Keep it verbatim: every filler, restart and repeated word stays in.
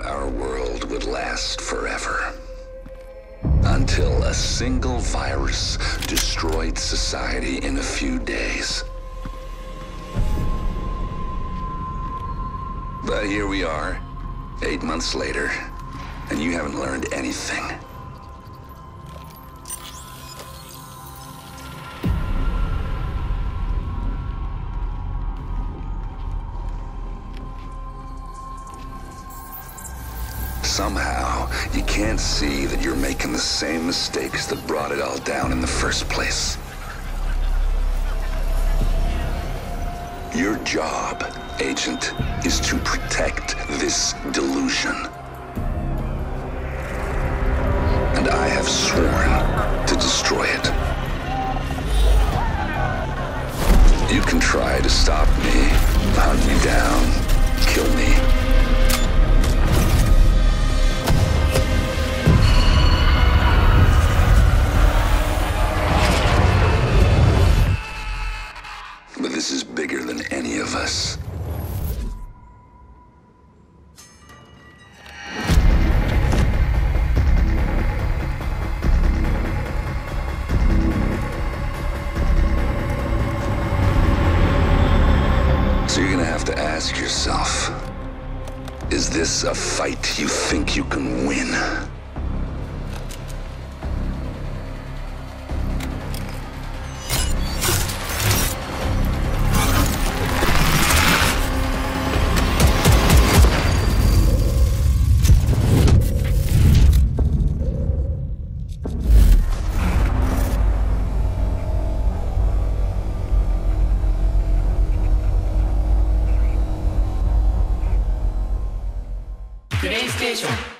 thought our world would last forever. Until a single virus destroyed society in a few days. But here we are, eight months later, and you haven't learned anything. Somehow, you can't see that you're making the same mistakes that brought it all down in the first place. Your job, Agent, is to protect this delusion. And I have sworn to destroy it. You can try to stop me, hunt me down, kill me. But this is bigger than any of us. So you're gonna have to ask yourself, is this a fight you think you can win? PlayStation